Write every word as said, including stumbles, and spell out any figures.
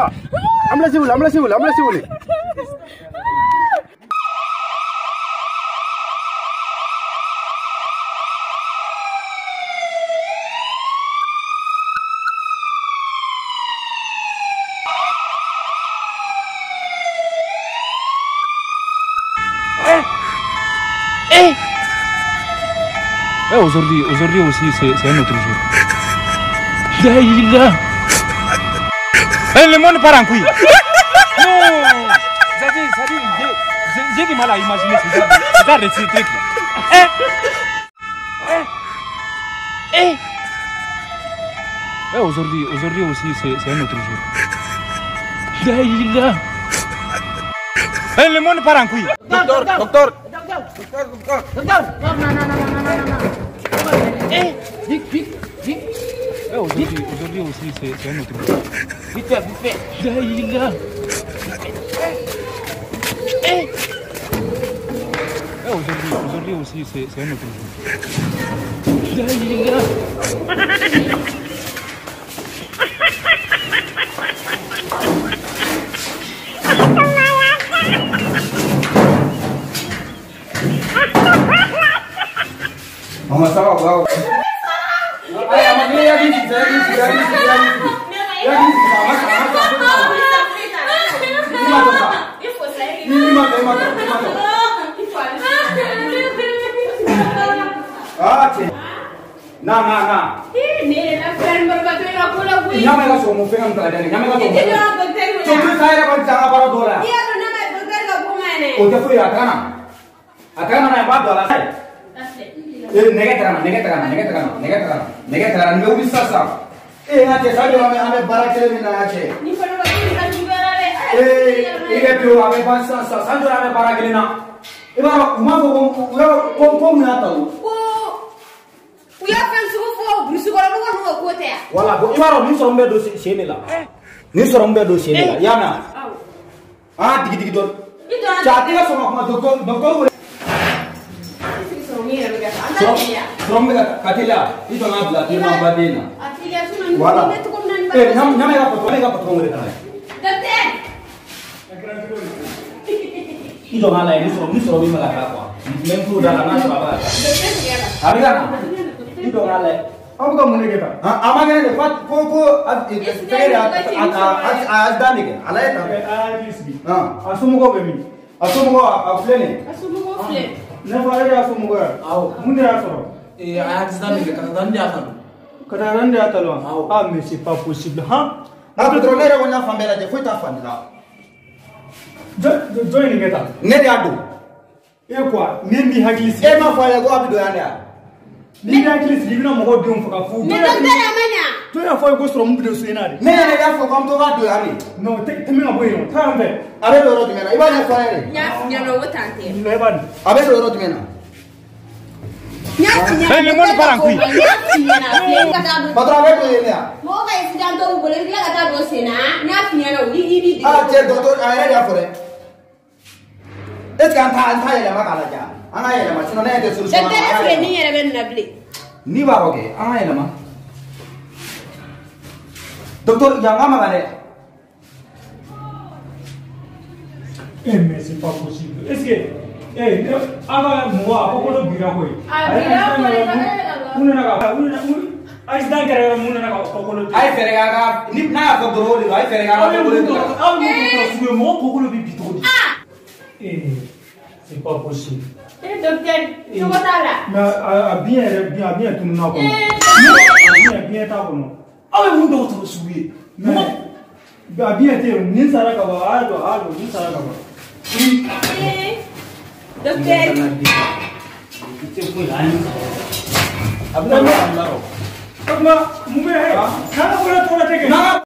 Ah, amla si wuli, amla si wuli, amla si wuli. Eh Eh, aujourd'hui, aujourd'hui aussi, c'est un autre jour. Daïla. Eh, le monde part en couille. Non. Ça dit, ça dit, j'ai du mal à imaginer ce genre de, ce genre de truc là. Eh Eh Eh Eh, aujourd'hui, aujourd'hui aussi, c'est un autre jour. Daïla. Eh, le monde part en couille. Docteur, docteur. Docteur, docteur. Docteur. Non, non, non, non, non, non, non. Eh, vite, vite, vite. Eh, aujourd'hui, aujourd'hui aussi, c'est un autre jour. Vite fait, vite fait. Daïla. Eh. Eh, aujourd'hui, aujourd'hui aussi, c'est un autre jour. Daïla. Mama sawa wao. Aya magile ya gisi, ya gisi, ya gisi, ya gisi. Ya gisi, mama mama. Ni matoka. Ni matoka, ni matoka, ni matoka. Ah, che. Na na na. Ni na friend berbagai aku lah gue. Nyama ka somo fe am tala nyama ka somo. Itu apa betul? Somo saya kan jangan para dola. Iya, nama betul gak pemain. O te fui atana. Atana na ba dola sai. Eh, nega terana, nega terana, nega terana, nega terana, nega terana, nega ubi sasa. Eh, ate sabi ame ame barakele mina ate. Ni pada waktu kita juga ada. Eh, ige pio ame bansa sasa, sanjo ame barakele na. Iba umako ko ko ko muna tawo. Oh, uya pensu ko bisu ko mo ko ko te. Wala bo ibaro ni so mbe do sene la. Ni so mbe do sene la. Yana. Ah, digi digi do. Chati la so ma doktor doktor. From the Catilla, itu nak belah firma badina. Wala. Eh, nam nam yang apa tu? Yang apa tu orang kita? Dokter. Itu mana ini? Suruh, ini suruh bima lah apa? Mempu dah lama sebab apa? Dokter siapa? Hari kan? Itu mana? Apa kamu ni kita? Ah, apa ni? Fat, ko ko, ada ada ada ada ni ke? Alay tak? Alay kisbi. Ah, asumu ko bemi. asumu ko aflene. Asumu ko fle. Ne fare ya asumu ko. Aw, mun dia soro. Eh, ayat sedang ni kata dan dia kan. Kadang dia talon. Ah, mais c'est pas possible, hein? Ah, petrolera ko na fambela je foi ta fandila. Jo jo join ni kata. Ne dia do. E quoi? Ne mi hakilisi. E ma fa ya go abido ya ne. Ni hakilisi ni na mo go dum fuka fu. Ni dokter amanya. To ya fa ko soro mu bido su ina de. Ne ne ya fa kom to ga do ya ni. No, te te mi na boy no. Ta ambe. Abe do ro dimena. Iba na fa ya ni. Nya nya no wotante. Ni le ban. Abe do ro dimena. Nya nya. Eh, le monde part en couille. Nya na fle kata do. Patra be do ya. Mo ga isidan do bole dia kata do sena. Nya finya no di di di. Ah, je doctor ayah dia fore. Est-ce qu'an ta an ta ya ma kala ja. Ana ya ma sino ne de solution. Dokter fle ni yere ben na ble. Ni ba roke. Ana ya ma. Docteur ya ngama gale. Eh, mais c'est pas possible. Est-ce que eh, ava moi apa ko do bira ko. Ah, bira ko le ka. Una na ka, una na. Ai dan kare una na ka ko ko do. Ay fere ga ga ni na ko do ro ni ay fere ga ga ko do. Ah, mais ko ko mo ko ko do bi bitro. Ah! Eh, c'est pas possible. Eh, dokter, coba tala. Mais a bien bien bien tout na ko. Bien bien ta ko no. Awe mun do to suwi. Mais a bien te ni sara ka ba ado ado ni sara ka ba. Eh. Dokter. Abna, abna. Abna, mumbe hai. Sana bola thoda teke.